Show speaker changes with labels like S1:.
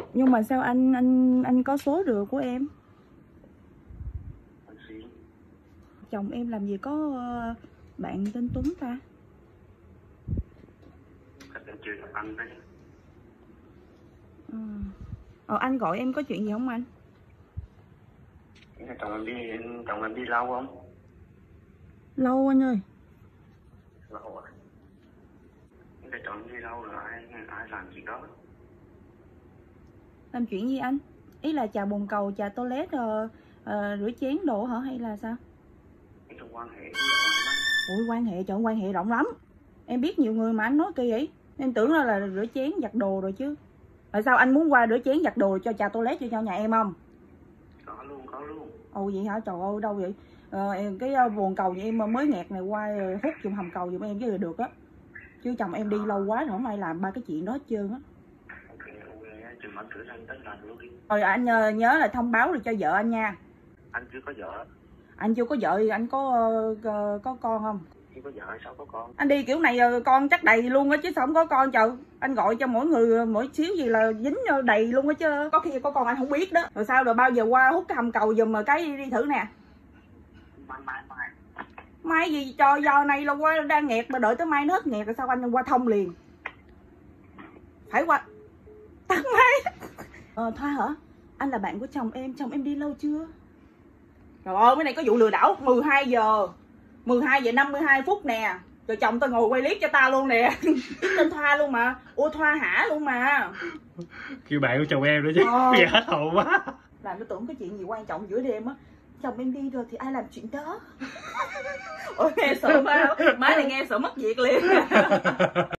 S1: Nhưng mà sao anh có số được của em? Chồng em làm gì có bạn tên Tuấn ta?
S2: Chưa gặp anh đấy.
S1: Anh gọi em có chuyện gì không anh?
S2: Chồng em đi lâu không?
S1: Lâu anh ơi.
S2: Lâu rồi. Chồng em đi lâu rồi, ai làm chuyện đó?
S1: Làm chuyện gì anh? Ý là chà bồn cầu, chà toilet, rửa chén đồ hả hay là sao?
S2: Trong quan hệ.
S1: Ui quan hệ, trời quan hệ rộng lắm. Em biết nhiều người mà anh nói kỳ vậy. Em tưởng là rửa chén giặt đồ rồi chứ. Tại sao anh muốn qua rửa chén giặt đồ cho chà toilet cho nhà em không?
S2: Có luôn.
S1: Ồ vậy hả? Trời ơi đâu vậy? Cái bồn cầu vậy em mới nghẹt này qua hút trong hầm cầu giùm em chứ được á. Chứ chồng em đi lâu quá rồi không ai làm ba cái chuyện đó hết trơn á. Rồi anh nhớ là thông báo rồi cho vợ anh nha.
S2: Anh chưa có vợ.
S1: Anh chưa có vợ thì anh có con không?
S2: Chưa có vợ sao có con?
S1: Anh đi kiểu này con chắc đầy luôn á chứ sao không có con trời. Anh gọi cho mỗi người mỗi xíu gì là dính đầy luôn á chứ. Có khi có con anh không biết đó. Rồi sao rồi bao giờ qua hút cái hầm cầu giùm cái đi thử nè. Mai gì cho do này là qua đang nghẹt mà đợi tới mai nó hết nghẹt rồi sao anh qua thông liền. Phải qua tắt máy. Thoa hả? Anh là bạn của chồng em đi lâu chưa? Trời ơi cái này có vụ lừa đảo 12 giờ 52 phút nè. Rồi chồng tao ngồi quay clip cho ta luôn nè. Tên Thoa luôn mà. Ủa Thoa hả luôn mà.
S3: Kêu bạn của chồng em nữa chứ. Bây giờ hết hồn quá.
S1: Làm nó tưởng cái chuyện gì quan trọng giữa đêm á. Chồng em đi rồi thì ai làm chuyện đó. Ôi nghe sợ má này nghe sợ mất việc liền.